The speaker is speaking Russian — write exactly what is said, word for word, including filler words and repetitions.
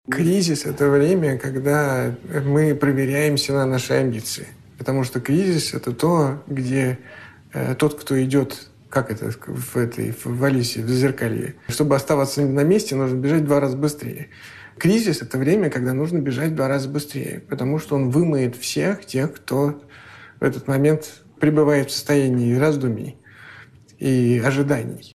Кризис – это время, когда мы проверяемся на наши амбиции. Потому что кризис – это то, где э, тот, кто идет, как это в этой в Алисе, в Зазеркалье, чтобы оставаться на месте, нужно бежать в два раза быстрее. Кризис – это время, когда нужно бежать в два раза быстрее, потому что он вымоет всех тех, кто в этот момент пребывает в состоянии раздумий и ожиданий.